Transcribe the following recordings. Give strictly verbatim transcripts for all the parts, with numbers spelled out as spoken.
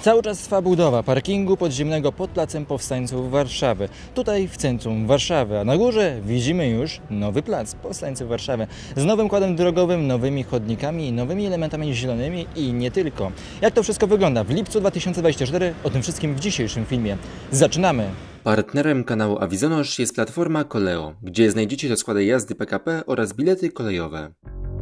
Cały czas trwa budowa parkingu podziemnego pod Placem Powstańców Warszawy. Tutaj w centrum Warszawy, a na górze widzimy już nowy Plac Powstańców Warszawy z nowym kładem drogowym, nowymi chodnikami, nowymi elementami zielonymi i nie tylko. Jak to wszystko wygląda w lipcu dwa tysiące dwudziestego czwartego? O tym wszystkim w dzisiejszym filmie. Zaczynamy! Partnerem kanału Avizonosz jest platforma Koleo, gdzie znajdziecie rozkłady jazdy P K P oraz bilety kolejowe.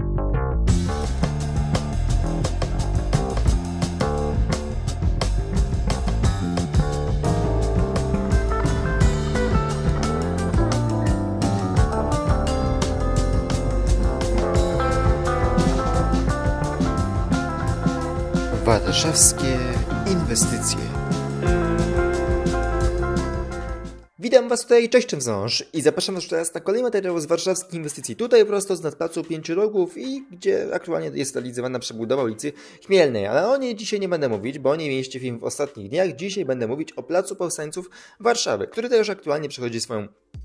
Warszawskie inwestycje. Witam Was tutaj, cześć, czym wząż i zapraszam Was teraz na kolejny materiał z warszawskich inwestycji. Tutaj prosto z nadplacu Pięciu Rogów i gdzie aktualnie jest realizowana przebudowa ulicy Chmielnej. Ale o niej dzisiaj nie będę mówić, bo nie mieliście film w ostatnich dniach. Dzisiaj będę mówić o Placu Powstańców Warszawy, który też aktualnie przechodzi swoją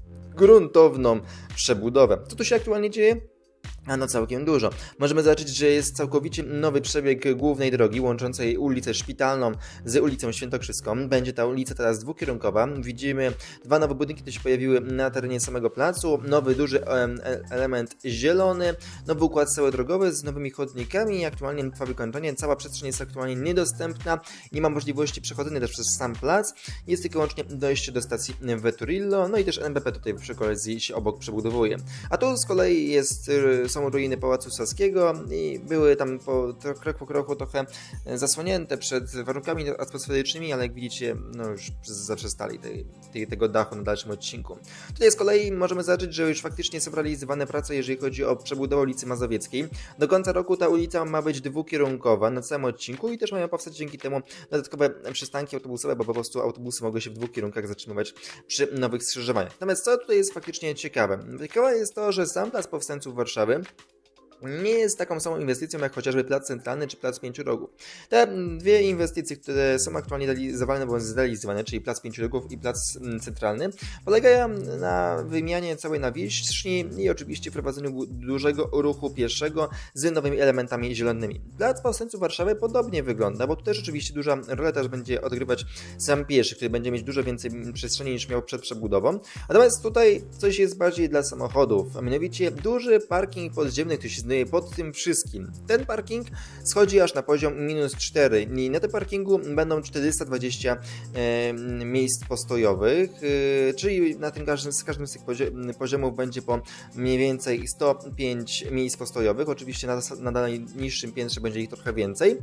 gruntowną przebudowę. Co tu się aktualnie dzieje? A no całkiem dużo. Możemy zobaczyć, że jest całkowicie nowy przebieg głównej drogi łączącej ulicę Szpitalną z ulicą Świętokrzyską. Będzie ta ulica teraz dwukierunkowa. Widzimy dwa nowe budynki, które się pojawiły na terenie samego placu. Nowy duży element zielony, nowy układ cały drogowy z nowymi chodnikami. Aktualnie trwa wykończenie. Cała przestrzeń jest aktualnie niedostępna. Nie ma możliwości przechodzenia też przez sam plac. Jest tylko wyłącznie dojście do stacji Veturillo. No i też N B P tutaj przy okazji się obok przebudowuje. A tu z kolei jest są ruiny Pałacu Saskiego i były tam po, krok po kroku trochę zasłonięte przed warunkami atmosferycznymi, ale jak widzicie, no już zaprzestali tej, tej, tego dachu na dalszym odcinku. Tutaj z kolei możemy zobaczyć, że już faktycznie są realizowane prace, jeżeli chodzi o przebudowę ulicy Mazowieckiej. Do końca roku ta ulica ma być dwukierunkowa na całym odcinku i też mają powstać dzięki temu dodatkowe przystanki autobusowe, bo po prostu autobusy mogły się w dwóch kierunkach zatrzymywać przy nowych skrzyżowaniach. Natomiast co tutaj jest faktycznie ciekawe? Ciekawe jest to, że sam Plac Powstańców Warszawy nie jest taką samą inwestycją jak chociażby Plac Centralny czy Plac Pięciu Rogów. Te dwie inwestycje, które są aktualnie realizowane bądź zrealizowane, czyli Plac Pięciu Rogów i Plac Centralny, polegają na wymianie całej nawierzchni i oczywiście wprowadzeniu dużego ruchu pieszego z nowymi elementami zielonymi. Plac Powstańców Warszawy podobnie wygląda, bo tu też oczywiście duża rola też będzie odgrywać sam pieszy, który będzie mieć dużo więcej przestrzeni niż miał przed przebudową. Natomiast tutaj coś jest bardziej dla samochodów, a mianowicie duży parking podziemny, który się znajduje pod tym wszystkim. Ten parking schodzi aż na poziom minus cztery i na tym parkingu będą czterysta dwadzieścia e, miejsc postojowych, e, czyli na tym każdym, z każdym z tych poziomów będzie po mniej więcej sto pięć miejsc postojowych. Oczywiście na, na dalej niższym piętrze będzie ich trochę więcej.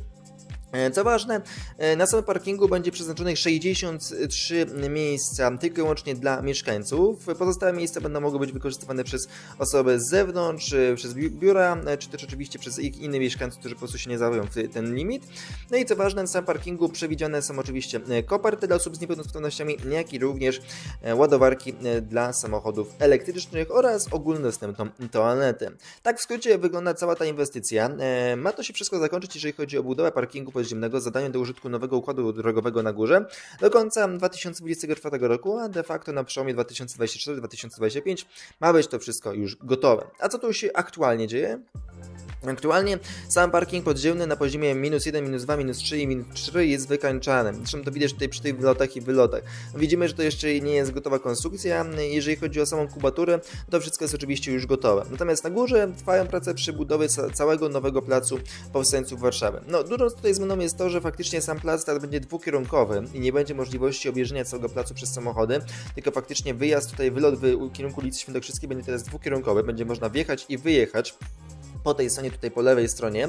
Co ważne, na samym parkingu będzie przeznaczonych sześćdziesiąt trzy miejsca tylko i wyłącznie dla mieszkańców. Pozostałe miejsca będą mogły być wykorzystywane przez osoby z zewnątrz, przez biura, czy też oczywiście przez ich innych mieszkańców, którzy po prostu się nie załapią w ten limit. No i co ważne, na samym parkingu przewidziane są oczywiście koperty dla osób z niepełnosprawnościami, jak i również ładowarki dla samochodów elektrycznych oraz ogólnodostępną toaletę. Tak w skrócie wygląda cała ta inwestycja. Ma to się wszystko zakończyć, jeżeli chodzi o budowę parkingu podziemnego, zadanie do użytku nowego układu drogowego na górze do końca dwa tysiące dwudziestego czwartego roku, a de facto na przełomie dwa tysiące dwudziestego czwartego do dwa tysiące dwudziestego piątego ma być to wszystko już gotowe. A co tu się aktualnie dzieje? Aktualnie sam parking podziemny na poziomie minus jeden, minus dwa, minus trzy i minus cztery jest wykańczany. Zresztą to widać tutaj przy tych wylotach i wylotach. Widzimy, że to jeszcze nie jest gotowa konstrukcja. Jeżeli chodzi o samą kubaturę, to wszystko jest oczywiście już gotowe. Natomiast na górze trwają prace przy budowie całego nowego Placu Powstańców Warszawy. No, dużą tutaj zmianą jest to, że faktycznie sam plac teraz będzie dwukierunkowy i nie będzie możliwości objeżdżenia całego placu przez samochody, tylko faktycznie wyjazd tutaj, wylot w kierunku ulicy Świętokrzyskiej będzie teraz dwukierunkowy. Będzie można wjechać i wyjechać po tej stronie, tutaj po lewej stronie.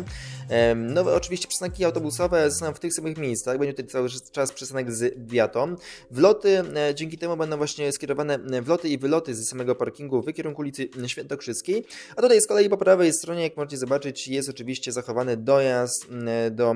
Nowe oczywiście przystanki autobusowe są w tych samych miejscach, będzie tutaj cały czas przystanek z wiatą. Wloty dzięki temu będą właśnie skierowane wloty i wyloty z samego parkingu w kierunku ulicy Świętokrzyskiej. A tutaj z kolei po prawej stronie, jak możecie zobaczyć, jest oczywiście zachowany dojazd do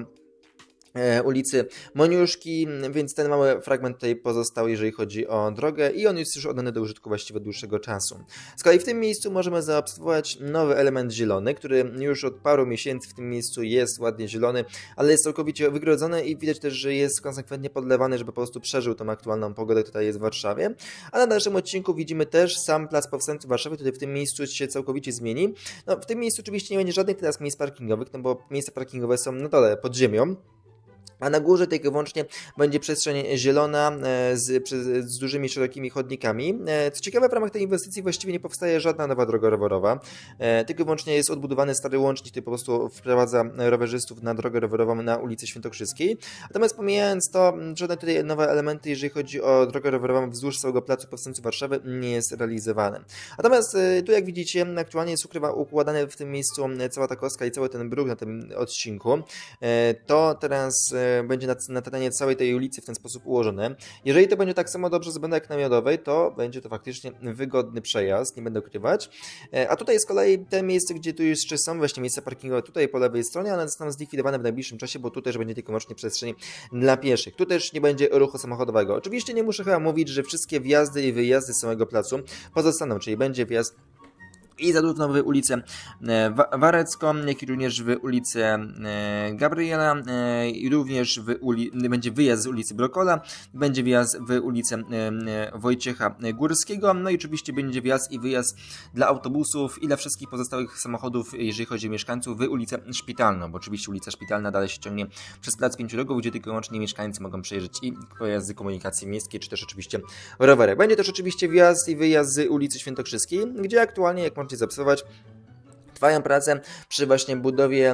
ulicy Moniuszki, więc ten mały fragment tutaj pozostał, jeżeli chodzi o drogę i on jest już oddany do użytku właściwie od dłuższego czasu. Z kolei w tym miejscu możemy zaobserwować nowy element zielony, który już od paru miesięcy w tym miejscu jest ładnie zielony, ale jest całkowicie wygrodzony i widać też, że jest konsekwentnie podlewany, żeby po prostu przeżył tą aktualną pogodę, która jest w Warszawie. A na naszym odcinku widzimy też sam Plac Powstańców Warszawy, który w tym miejscu się całkowicie zmieni. No, w tym miejscu oczywiście nie będzie żadnych teraz miejsc parkingowych, no bo miejsca parkingowe są na dole, pod ziemią. A na górze tylko i wyłącznie będzie przestrzeń zielona z, z dużymi, szerokimi chodnikami. Co ciekawe, w ramach tej inwestycji właściwie nie powstaje żadna nowa droga rowerowa, tylko i wyłącznie jest odbudowany stary łącznik, który po prostu wprowadza rowerzystów na drogę rowerową na ulicy Świętokrzyskiej. Natomiast pomijając to, żadne tutaj nowe elementy, jeżeli chodzi o drogę rowerową wzdłuż całego placu Powstańców Warszawy, nie jest realizowane. Natomiast tu, jak widzicie, aktualnie jest ukrywa, układane w tym miejscu cała ta kostka i cały ten bruk na tym odcinku. To teraz będzie na, na terenie całej tej ulicy w ten sposób ułożone. Jeżeli to będzie tak samo dobrze zrobione jak na Miodowej, to będzie to faktycznie wygodny przejazd, nie będę ukrywać. A tutaj z kolei te miejsce, gdzie tu jeszcze są właśnie miejsca parkingowe tutaj po lewej stronie, one zostaną zlikwidowane w najbliższym czasie, bo tu też będzie tylko wyłącznie przestrzeń dla pieszych. Tu też nie będzie ruchu samochodowego. Oczywiście nie muszę chyba mówić, że wszystkie wjazdy i wyjazdy z samego placu pozostaną, czyli będzie wjazd i zarówno w ulicę Warecką, jak i również w ulicę Gabriela, i również w uli będzie wyjazd z ulicy Brokola, będzie wjazd w ulicę Wojciecha Górskiego, no i oczywiście będzie wjazd i wyjazd dla autobusów i dla wszystkich pozostałych samochodów, jeżeli chodzi o mieszkańców, w ulicę Szpitalną, bo oczywiście ulica Szpitalna dalej się ciągnie przez plac Pięciu Rogów, gdzie tylko i wyłącznie mieszkańcy mogą przejeżdżać i pojazdy komunikacji miejskiej, czy też oczywiście rowery. Będzie też oczywiście wjazd i wyjazd z ulicy Świętokrzyskiej, gdzie aktualnie, jak możecie zaobserwować, trwają prace przy właśnie budowie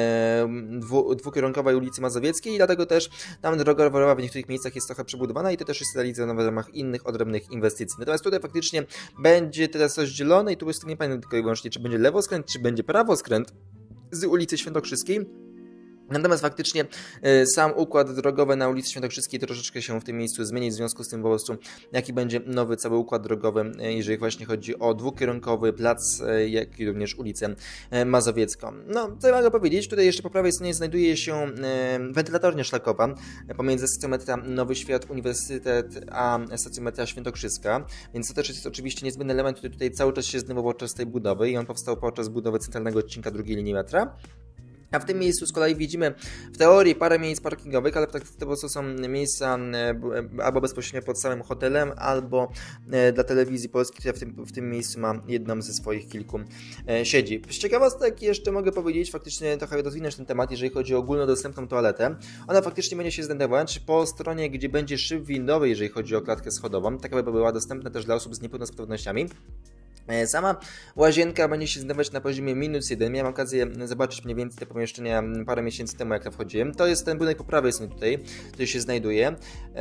e, dwu, dwukierunkowej ulicy Mazowieckiej i dlatego też tam droga rowerowa w niektórych miejscach jest trochę przebudowana i to też jest realizowane w ramach innych odrębnych inwestycji. Natomiast tutaj faktycznie będzie teraz rozdzielone i tu jest nie pamiętam tylko i wyłącznie, czy będzie lewoskręt, czy będzie prawoskręt z ulicy Świętokrzyskiej. Natomiast faktycznie y, sam układ drogowy na ulicy Świętokrzyskiej troszeczkę się w tym miejscu zmieni, w związku z tym po prostu jaki będzie nowy cały układ drogowy, y, jeżeli właśnie chodzi o dwukierunkowy plac, y, jak i również ulicę y, Mazowiecką. No, co mogę powiedzieć, tutaj jeszcze po prawej stronie znajduje się y, wentylatornia szlakowa y, pomiędzy stacją metra Nowy Świat Uniwersytet a stacją metra Świętokrzyska, więc to też jest oczywiście niezbędny element, który tutaj cały czas się zdenerwował podczas tej budowy i on powstał podczas budowy centralnego odcinka drugiej linii metra. A w tym miejscu z kolei widzimy w teorii parę miejsc parkingowych, ale w praktyce to są miejsca albo bezpośrednio pod samym hotelem, albo dla Telewizji Polskiej, która w tym, w tym miejscu ma jedną ze swoich kilku siedzib. Z ciekawostek jeszcze mogę powiedzieć, faktycznie trochę rozwinąć ten temat, jeżeli chodzi o ogólnodostępną toaletę. Ona faktycznie będzie się znajdować po stronie, gdzie będzie szyb windowy, jeżeli chodzi o klatkę schodową, tak aby była dostępna też dla osób z niepełnosprawnościami. Sama łazienka będzie się znajdować na poziomie minus jeden. Miałem okazję zobaczyć mniej więcej te pomieszczenia parę miesięcy temu, jak tam wchodziłem. To jest ten budynek po prawej stronie tutaj, który się znajduje.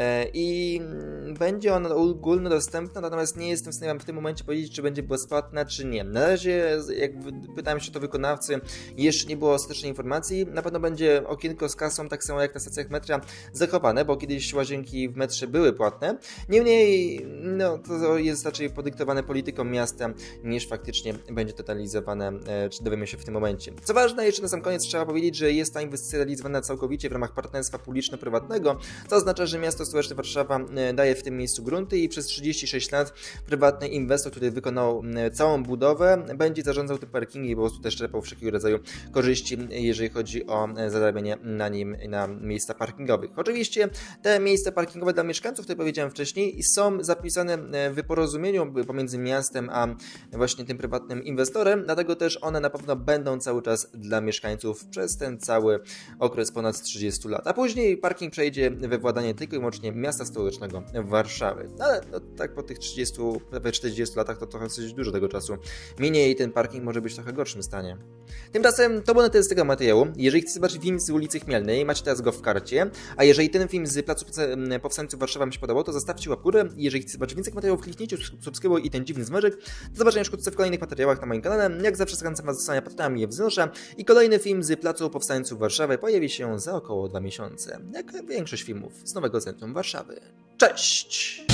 I będzie on ogólnodostępny, natomiast nie jestem w stanie w tym momencie powiedzieć, czy będzie bezpłatna, czy nie. Na razie, jak pytałem się to wykonawcy, jeszcze nie było ostatecznej informacji. Na pewno będzie okienko z kasą, tak samo jak na stacjach metra, zachowane, bo kiedyś łazienki w metrze były płatne. Niemniej, no, to jest raczej podyktowane polityką miasta, niż faktycznie będzie to realizowane, czy dowiemy się w tym momencie. Co ważne, jeszcze na sam koniec trzeba powiedzieć, że jest ta inwestycja realizowana całkowicie w ramach partnerstwa publiczno-prywatnego, co oznacza, że miasto stołeczne Warszawa daje w tym miejscu grunty i przez trzydzieści sześć lat prywatny inwestor, który wykonał całą budowę, będzie zarządzał tym parkingiem i po prostu też czerpał wszelkiego rodzaju korzyści, jeżeli chodzi o zarabianie na nim na miejsca parkingowych. Oczywiście te miejsca parkingowe dla mieszkańców, które powiedziałem wcześniej, są zapisane w porozumieniu pomiędzy miastem a właśnie tym prywatnym inwestorem, dlatego też one na pewno będą cały czas dla mieszkańców przez ten cały okres ponad trzydziestu lat. A później parking przejdzie we władanie tylko i wyłącznie miasta stołecznego Warszawy. Ale no, tak po tych trzydziestu, prawie czterdziestu latach to trochę dosyć dużo tego czasu minie i ten parking może być w trochę gorszym stanie. Tymczasem to było na tyle z tego materiału. Jeżeli chcecie zobaczyć film z ulicy Chmielnej, macie teraz go w karcie, a jeżeli ten film z Placu Powstańców Warszawa Wam się podobał, to zostawcie łapkę w górę. Jeżeli chcecie zobaczyć więcej materiałów, kliknijcie subskrybuj i ten dziwny zmyczek. Do zobaczenia już wkrótce w kolejnych materiałach na moim kanale. Jak zawsze zachęcam Was do zostania patronami je wznoszę i kolejny film z Placu Powstańców Warszawy pojawi się za około dwa miesiące, jak większość filmów z Nowego Centrum Warszawy. Cześć!